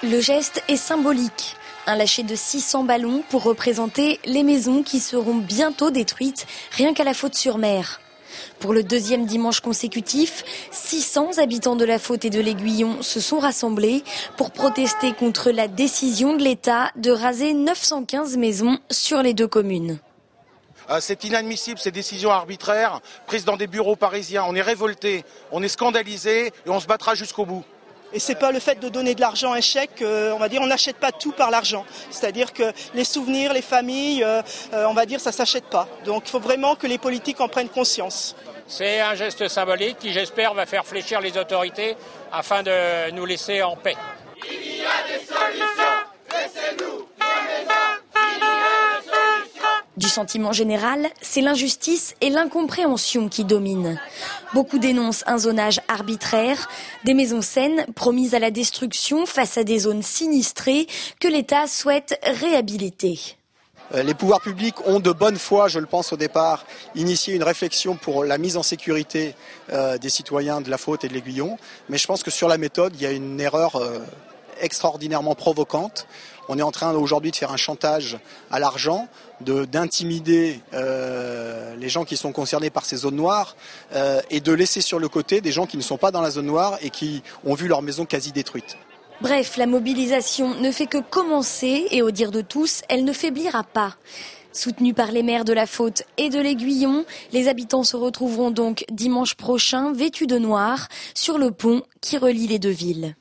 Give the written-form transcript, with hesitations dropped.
Le geste est symbolique. Un lâcher de 600 ballons pour représenter les maisons qui seront bientôt détruites, rien qu'à la Faute-sur-Mer. Pour le deuxième dimanche consécutif, 600 habitants de la Faute et de l'Aiguillon se sont rassemblés pour protester contre la décision de l'État de raser 915 maisons sur les deux communes. C'est inadmissible, ces décisions arbitraires prises dans des bureaux parisiens. On est révoltés, on est scandalisés et on se battra jusqu'au bout. Et c'est pas le fait de donner de l'argent à chèque, on va dire, on n'achète pas tout par l'argent. C'est-à-dire que les souvenirs, les familles, on va dire, ça s'achète pas. Donc il faut vraiment que les politiques en prennent conscience. C'est un geste symbolique qui, j'espère, va faire fléchir les autorités afin de nous laisser en paix. Il y a des solutions, laissez-nous nos maisons, il y a des solutions. Du sentiment général, c'est l'injustice et l'incompréhension qui dominent. Beaucoup dénoncent un zonage arbitraire, des maisons saines promises à la destruction face à des zones sinistrées que l'État souhaite réhabiliter. Les pouvoirs publics ont de bonne foi, je le pense au départ, initié une réflexion pour la mise en sécurité des citoyens de la Faute et de l'Aiguillon. Mais je pense que sur la méthode, il y a une erreur extraordinairement provocante. On est en train aujourd'hui de faire un chantage à l'argent, d'intimider les gens qui sont concernés par ces zones noires et de laisser sur le côté des gens qui ne sont pas dans la zone noire et qui ont vu leur maison quasi détruite. Bref, la mobilisation ne fait que commencer et au dire de tous, elle ne faiblira pas. Soutenus par les maires de la Faute et de l'Aiguillon, les habitants se retrouveront donc dimanche prochain vêtus de noir sur le pont qui relie les deux villes.